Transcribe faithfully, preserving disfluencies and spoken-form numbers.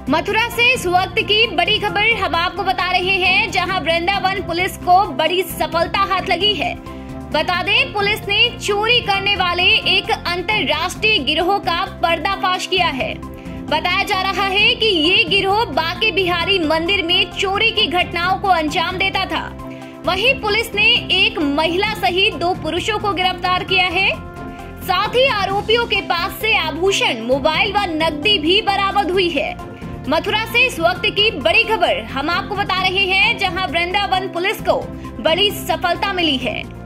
मथुरा से इस वक्त की बड़ी खबर हम आपको बता रहे हैं, जहां वृंदावन पुलिस को बड़ी सफलता हाथ लगी है। बता दें, पुलिस ने चोरी करने वाले एक अंतर्राष्ट्रीय गिरोह का पर्दाफाश किया है। बताया जा रहा है कि ये गिरोह बांके बिहारी मंदिर में चोरी की घटनाओं को अंजाम देता था। वहीं पुलिस ने एक महिला सहित दो पुरुषों को गिरफ्तार किया है। साथ ही आरोपियों के पास से आभूषण, मोबाइल व नकदी भी बरामद हुई है। मथुरा से इस वक्त की बड़ी खबर हम आपको बता रहे हैं, जहां वृंदावन पुलिस को बड़ी सफलता मिली है।